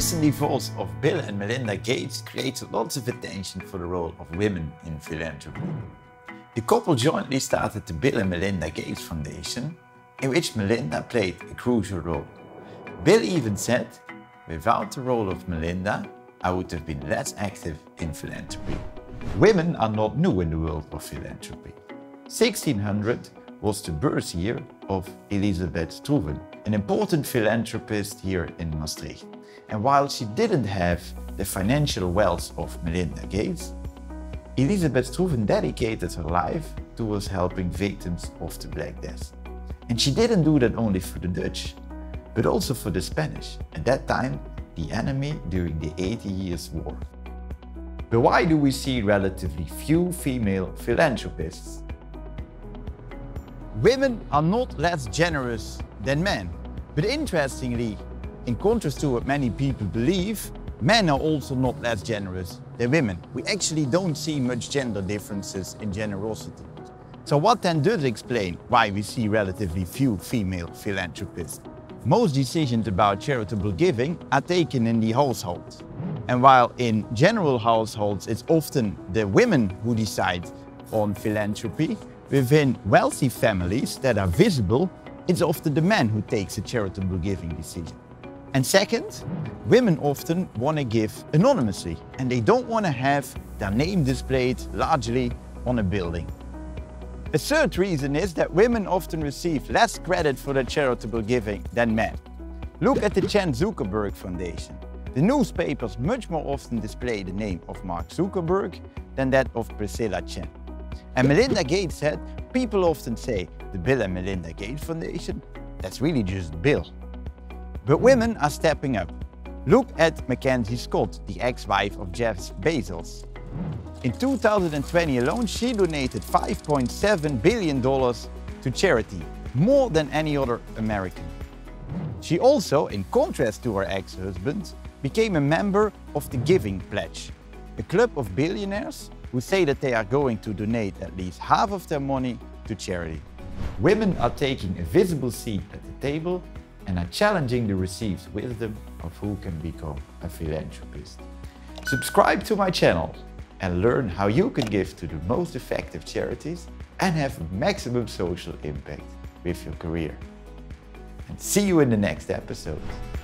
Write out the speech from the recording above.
recent divorce of Bill and Melinda Gates created lots of attention for the role of women in philanthropy. The couple jointly started the Bill and Melinda Gates Foundation, in which Melinda played a crucial role. Bill even said, "Without the role of Melinda, I would have been less active in philanthropy." Women are not new in the world of philanthropy. 1600 was the birth year of Elisabeth Struven, an important philanthropist here in Maastricht. And while she didn't have the financial wealth of Melinda Gates, Elisabeth Struven dedicated her life towards helping victims of the Black Death. And she didn't do that only for the Dutch, but also for the Spanish, at that time the enemy during the 80 Years' War. But why do we see relatively few female philanthropists? Women are not less generous than men. But interestingly, in contrast to what many people believe, men are also not less generous than women. We actually don't see much gender differences in generosity. So what then does explain why we see relatively few female philanthropists? Most decisions about charitable giving are taken in the household. And while in general households it's often the women who decide on philanthropy, within wealthy families that are visible, it's often the man who takes a charitable giving decision. And second, women often want to give anonymously and they don't want to have their name displayed largely on a building. A third reason is that women often receive less credit for their charitable giving than men. Look at the Chan Zuckerberg Foundation. The newspapers much more often display the name of Mark Zuckerberg than that of Priscilla Chan. And Melinda Gates said, people often say the Bill and Melinda Gates Foundation, that's really just Bill. But women are stepping up. Look at Mackenzie Scott, the ex-wife of Jeff Bezos. In 2020 alone, she donated $5.7 billion to charity, more than any other American. She also, in contrast to her ex-husband, became a member of the Giving Pledge, a club of billionaires who say that they are going to donate at least half of their money to charity. Women are taking a visible seat at the table and are challenging the received wisdom of who can become a philanthropist. Subscribe to my channel and learn how you can give to the most effective charities and have maximum social impact with your career. And see you in the next episode.